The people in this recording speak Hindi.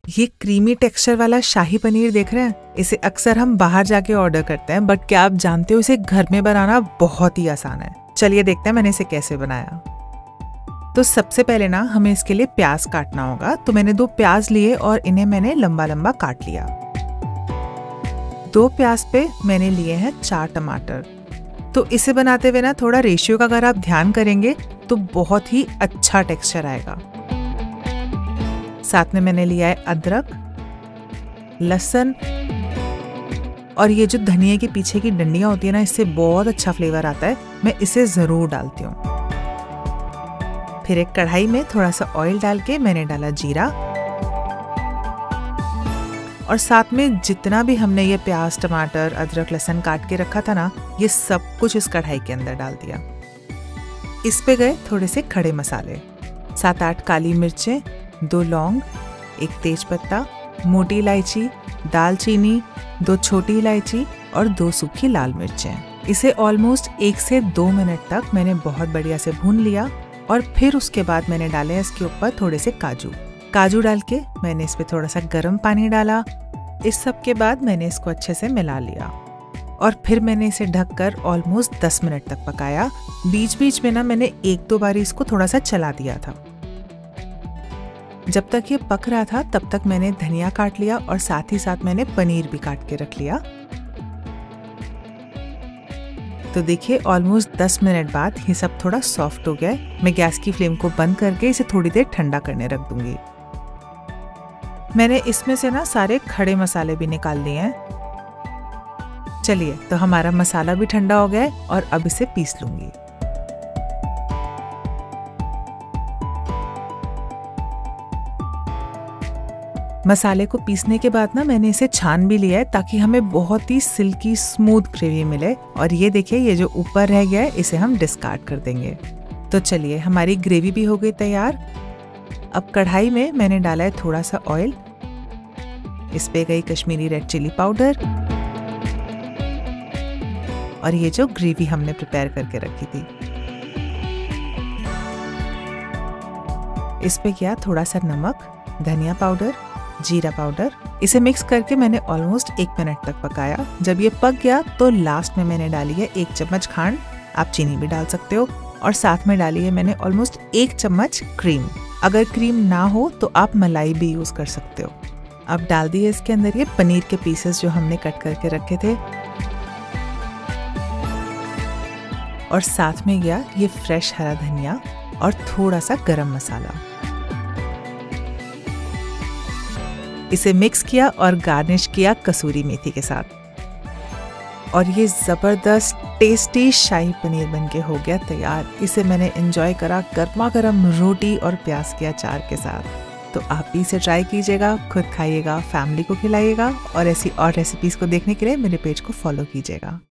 ये क्रीमी टेक्सचर वाला शाही पनीर देख रहे हैं, इसे अक्सर हम बाहर जाके ऑर्डर करते हैं, बट क्या आप जानते हो इसे घर में बनाना बहुत ही आसान है। चलिए देखते हैं मैंने इसे कैसे बनाया। तो सबसे पहले ना हमें इसके लिए प्याज काटना होगा। तो मैंने 2 प्याज लिए और इन्हें मैंने लंबा लंबा काट लिया। 2 प्याज पे मैंने लिए हैं 4 टमाटर। तो इसे बनाते हुए ना थोड़ा रेशियो का अगर आप ध्यान करेंगे तो बहुत ही अच्छा टेक्सचर आएगा। साथ में मैंने लिया है अदरक, लहसुन और ये जो धनिया के पीछे की डंडियां होती है ना, इससे बहुत अच्छा फ्लेवर आता है। मैं इसे जरूर डालती हूँ। फिर एक कढ़ाई में थोड़ा सा ऑयल डाल के मैंने डाला जीरा और साथ में जितना भी हमने ये प्याज, टमाटर, अदरक, लहसुन काट के रखा था ना, ये सब कुछ इस कढ़ाई के अंदर डाल दिया। इस पे गए थोड़े से खड़े मसाले, 7-8 काली मिर्चें, 2 लौंग, 1 तेजपत्ता, मोटी इलायची, दालचीनी, 2 छोटी इलायची और 2 सूखी लाल मिर्चें। इसे ऑलमोस्ट 1 से 2 मिनट तक मैंने बहुत बढ़िया से भून लिया और फिर उसके बाद मैंने डाले इसके ऊपर थोड़े से काजू डाल के मैंने इस पे थोड़ा सा गर्म पानी डाला। इस सब के बाद मैंने इसको अच्छे से मिला लिया और फिर मैंने इसे ढककर ऑलमोस्ट 10 मिनट तक पकाया। बीच बीच में ना मैंने 1-2 बार इसको थोड़ा सा चला दिया था। जब तक ये पक रहा था तब तक मैंने धनिया काट लिया और साथ ही साथ मैंने पनीर भी काट के रख लिया। तो देखिए ऑलमोस्ट 10 मिनट बाद ये सब थोड़ा सॉफ्ट हो गया है। मैं गैस की फ्लेम को बंद करके इसे थोड़ी देर ठंडा करने रख दूंगी। मैंने इसमें से ना सारे खड़े मसाले भी निकाल लिए हैं। चलिए तो हमारा मसाला भी ठंडा हो गया है और अब इसे पीस लूंगी। मसाले को पीसने के बाद ना मैंने इसे छान भी लिया है ताकि हमें बहुत ही सिल्की स्मूथ ग्रेवी मिले। और ये देखिए ये जो ऊपर रह गया है इसे हम डिस्कार्ड कर देंगे। तो चलिए हमारी ग्रेवी भी हो गई तैयार। अब कढ़ाई में मैंने डाला है थोड़ा सा ऑयल, इस पे गई कश्मीरी रेड चिली पाउडर और ये जो ग्रेवी हमने प्रिपेयर करके रखी थी इस पे किया थोड़ा सा नमक, धनिया पाउडर, जीरा पाउडर। इसे मिक्स करके मैंने ऑलमोस्ट 1 मिनट तक पकाया। जब ये पक गया तो लास्ट में मैंने डाली है 1 चम्मच खांड, आप चीनी भी डाल सकते हो, और साथ में डाली है मैंने ऑलमोस्ट 1 चम्मच क्रीम। अगर क्रीम ना हो तो आप मलाई भी यूज कर सकते हो। अब डाल दिए इसके अंदर ये पनीर के पीसेस जो हमने कट करके रखे थे और साथ में गया ये फ्रेश हरा धनिया और थोड़ा सा गरम मसाला। इसे मिक्स किया और गार्निश किया कसूरी मेथी के साथ और ये जबरदस्त टेस्टी शाही पनीर बनके हो गया तैयार। इसे मैंने एंजॉय करा गर्मा गर्म रोटी और प्याज के अचार के साथ। तो आप भी इसे ट्राई कीजिएगा, खुद खाइएगा, फैमिली को खिलाइएगा और ऐसी और रेसिपीज को देखने के लिए मेरे पेज को फॉलो कीजिएगा।